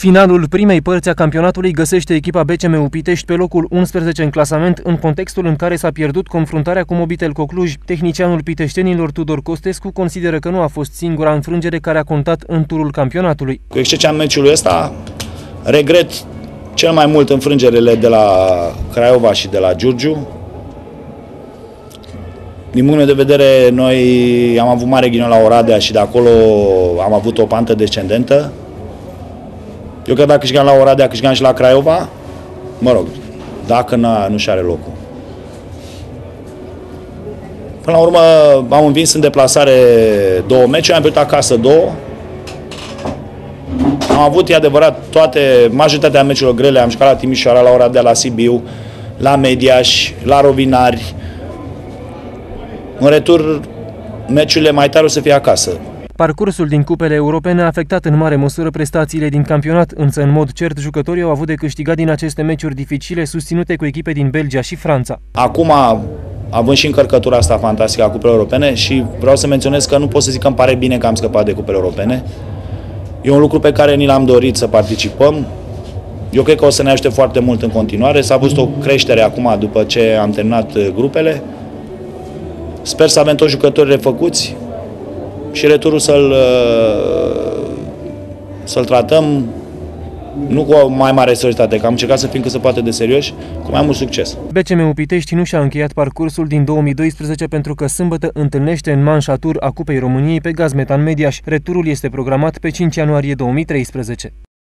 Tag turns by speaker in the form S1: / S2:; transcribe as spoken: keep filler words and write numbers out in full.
S1: Finalul primei părți a campionatului găsește echipa B C M U Pitești pe locul unsprezece în clasament, în contextul în care s-a pierdut confruntarea cu Mobitelco Cluj. Tehnicianul piteștenilor Tudor Costescu consideră că nu a fost singura înfrângere care a contat în turul campionatului.
S2: Cu excepția meciului ăsta, regret cel mai mult înfrângerile de la Craiova și de la Giurgiu. Din punct de vedere, noi am avut mare ghinion la Oradea și de acolo am avut o pantă descendentă. Eu cred că dacă câștigam la Oradea, câștigam și la Craiova, mă rog, dacă nu și are locul. Până la urmă am învins în deplasare două meciuri, am pierdut acasă două. Am avut, e adevărat, toate, majoritatea meciurilor grele, am jucat la Timișoara, la Oradea, la Sibiu, la Mediaș, la Robinari. În retur, meciurile mai tare o să fie acasă.
S1: Parcursul din cupele europene a afectat în mare măsură prestațiile din campionat, însă în mod cert jucătorii au avut de câștigat din aceste meciuri dificile susținute cu echipe din Belgia și Franța.
S2: Acum, având și încărcătura asta fantastică a cupelor europene, și vreau să menționez că nu pot să zic că îmi pare bine că am scăpat de cupele europene. E un lucru pe care ni l-am dorit să participăm. Eu cred că o să ne ajute foarte mult în continuare. S-a văzut o creștere acum după ce am terminat grupele. Sper să avem toți jucătorii refăcuți și returul să-l să-l tratăm nu cu o mai mare seriozitate, că am încercat să fim cât se poate de serioși, cu mai mult succes.
S1: B C M U Pitești nu și-a încheiat parcursul din două mii doisprezece pentru că sâmbătă întâlnește în manșa tur a Cupei României pe Gazmetan Mediaș. Returul este programat pe cinci ianuarie două mii treisprezece.